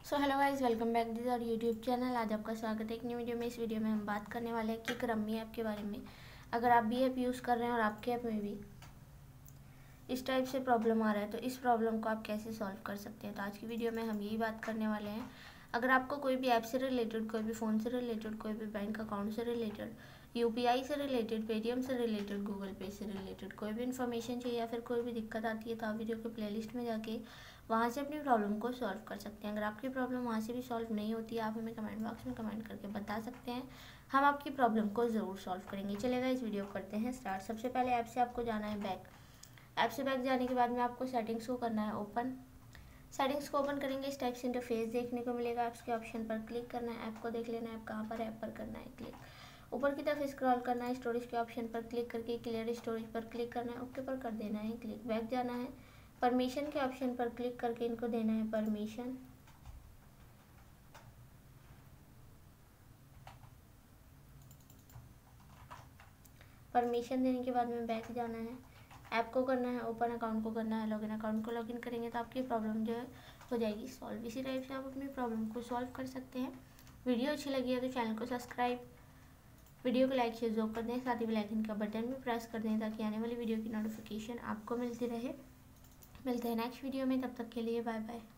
So hello guys, welcome back this our YouTube channel. आज आपका स्वागत है एक न्यू वीडियो में। इस वीडियो में हम बात करने वाले हैं किक रम्मी ऐप के बारे में। अगर आप भी ऐप यूज़ कर रहे हैं और आपके ऐप में भी इस टाइप से प्रॉब्लम आ रहा है तो इस प्रॉब्लम को आप कैसे सॉल्व कर सकते हैं, तो आज की वीडियो में हम यही बात करने वाले हैं। अगर आपको कोई भी ऐप से रिलेटेड, कोई भी फ़ोन से रिलेटेड, कोई भी बैंक अकाउंट से रिलेटेड, यूपीआई से रिलेटेड, पेटीएम से रिलेटेड, गूगल पे से रिलेटेड कोई भी इन्फॉर्मेशन चाहिए या फिर कोई भी दिक्कत आती है तो आप वीडियो के प्लेलिस्ट में जाके वहाँ से अपनी प्रॉब्लम को सॉल्व कर सकते हैं। अगर आपकी प्रॉब्लम वहाँ से भी सॉल्व नहीं होती है, आप हमें कमेंट बॉक्स में कमेंट करके बता सकते हैं, हम आपकी प्रॉब्लम को ज़रूर सॉल्व करेंगे। चलेगा, इस वीडियो करते हैं स्टार्ट। सबसे पहले ऐप से आपको जाना है बैक। ऐप से बैक जाने के बाद में आपको सेटिंग्स को करना है ओपन। सेटिंग्स को ओपन करेंगे, इस टाइप से इंटरफेस देखने को मिलेगा। ऐप्स के ऑप्शन पर क्लिक करना है, ऐप को देख लेना है, ऐप कहाँ पर है, ऐप पर करना है क्लिक। ऊपर की तरफ स्क्रॉल करना है, स्टोरेज के ऑप्शन पर क्लिक करके क्लियर स्टोरेज पर क्लिक करना है, ओके पर कर देना है क्लिक। बैक जाना है, परमिशन के ऑप्शन पर क्लिक करके इनको देना है परमिशन। परमिशन देने के बाद में बैक जाना है, ऐप को करना है ओपन, अकाउंट को करना है लॉगिन। अकाउंट को लॉगिन करेंगे तो आपकी प्रॉब्लम जो है हो जाएगी सॉल्व। इसी टाइप से आप अपनी प्रॉब्लम को सॉल्व कर सकते हैं। वीडियो अच्छी लगी है तो चैनल को सब्सक्राइब, वीडियो को लाइक शेयर जरूर कर दें, साथ ही बेल आइकन का बटन भी प्रेस कर दें ताकि आने वाली वीडियो की नोटिफिकेशन आपको मिलती रहे। मिलते हैं नेक्स्ट वीडियो में, तब तक के लिए बाय बाय।